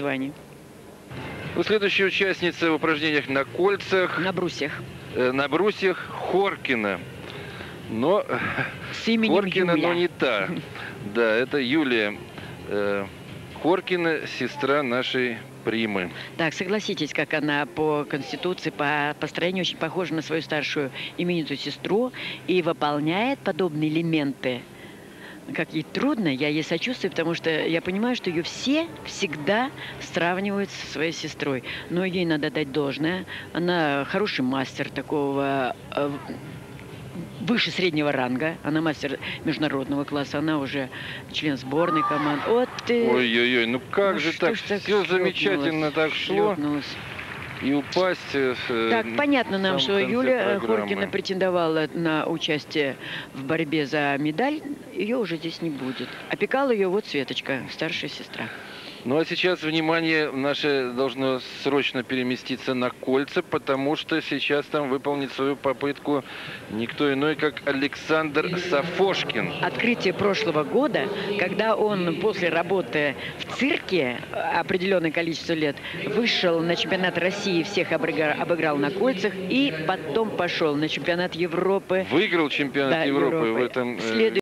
званий. Ну, следующая участница в упражнениях на кольцах. На брусьях. На брусьях Хоркина. Но с именем Хоркина, Юля. но не та. Да, это Юлия Хоркина, сестра нашей Примы. Так, согласитесь, как она по конституции, по строению очень похожа на свою старшую именитую сестру и выполняет подобные элементы. Как ей трудно, я ей сочувствую, потому что я понимаю, что ее все всегда сравнивают со своей сестрой. Но ей надо дать должное. Она хороший мастер такого выше среднего ранга. Она мастер международного класса. Она уже член сборной команды. Вот ты... Ой-ой-ой, ну как же так? Все замечательно так шло. И упасть... Так, понятно нам, что Юля программы. Хоркина претендовала на участие в борьбе за медаль. Ее уже здесь не будет. Опекала ее вот Светочка, старшая сестра. Ну а сейчас внимание наше должно срочно переместиться на кольца, потому что сейчас там выполнит свою попытку никто иной, как Александр Сафошкин. Открытие прошлого года, когда он после работы в цирке определенное количество лет вышел на чемпионат России, всех обыграл на кольцах и потом пошел на чемпионат Европы. Выиграл чемпионат Европы в этом...